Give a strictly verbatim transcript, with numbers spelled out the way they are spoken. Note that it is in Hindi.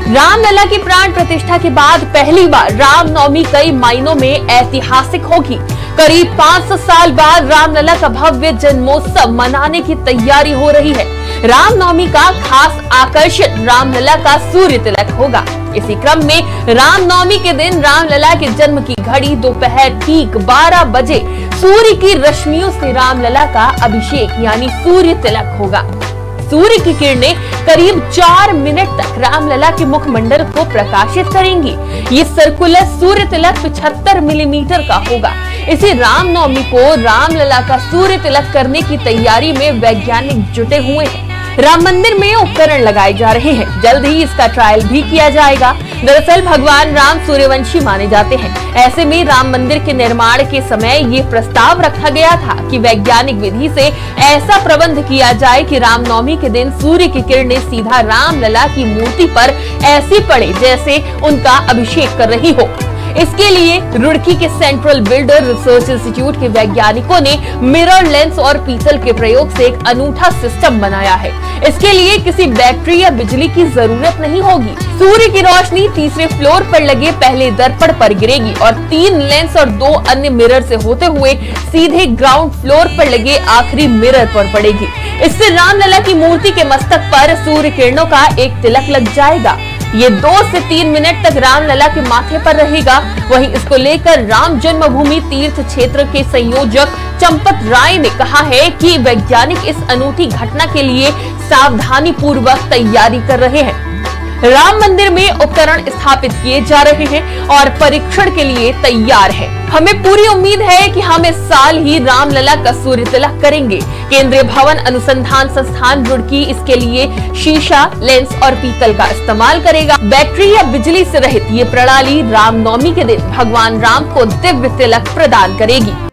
रामलला की प्राण प्रतिष्ठा के बाद पहली बार रामनवमी कई मायनों में ऐतिहासिक होगी। करीब पाँच सौ साल बाद रामलला का भव्य जन्मोत्सव मनाने की तैयारी हो रही है। रामनवमी का खास आकर्षण रामलला का सूर्य तिलक होगा। इसी क्रम में रामनवमी के दिन रामलला के जन्म की घड़ी दोपहर ठीक बारह बजे सूर्य की रश्मियों से रामलला का अभिषेक यानी सूर्य तिलक होगा। सूर्य की किरणें करीब चार मिनट तक रामलला के मुखमंडल को प्रकाशित करेंगी। ये सर्कुलर सूर्य तिलक पचहत्तर मिलीमीटर का होगा। इसी रामनवमी को रामलला का सूर्य तिलक करने की तैयारी में वैज्ञानिक जुटे हुए हैं। राम मंदिर में उपकरण लगाए जा रहे हैं। जल्द ही इसका ट्रायल भी किया जाएगा। दरअसल भगवान राम सूर्यवंशी माने जाते हैं। ऐसे में राम मंदिर के निर्माण के समय ये प्रस्ताव रखा गया था कि वैज्ञानिक विधि से ऐसा प्रबंध किया जाए कि रामनवमी के दिन सूर्य की किरणें सीधा रामलला की मूर्ति पर ऐसी पड़े जैसे उनका अभिषेक कर रही हो। इसके लिए रुड़की के सेंट्रल बिल्डर रिसर्च इंस्टीट्यूट के वैज्ञानिकों ने मिरर लेंस और पीतल के प्रयोग से एक अनूठा सिस्टम बनाया है। इसके लिए किसी बैटरी या बिजली की जरूरत नहीं होगी। सूर्य की रोशनी तीसरे फ्लोर पर लगे पहले दर्पण पर गिरेगी और तीन लेंस और दो अन्य मिरर से होते हुए सीधे ग्राउंड फ्लोर पर लगे आखिरी मिरर पर पड़ेगी। इससे रामलला की मूर्ति के मस्तक पर सूर्य किरणों का एक तिलक लग जाएगा। ये दो से तीन मिनट तक रामलला के माथे पर रहेगा। वहीं इसको लेकर राम जन्मभूमि तीर्थ क्षेत्र के संयोजक चंपत राय ने कहा है कि वैज्ञानिक इस अनूठी घटना के लिए सावधानी पूर्वक तैयारी कर रहे हैं। राम मंदिर में उपकरण स्थापित किए जा रहे हैं और परीक्षण के लिए तैयार है। हमें पूरी उम्मीद है कि हम इस साल ही रामलला का सूर्य तिलक करेंगे। केंद्रीय भवन अनुसंधान संस्थान रुड़की इसके लिए शीशा, लेंस और पीतल का इस्तेमाल करेगा। बैटरी या बिजली से रहित ये प्रणाली रामनवमी के दिन भगवान राम को दिव्य तिलक प्रदान करेगी।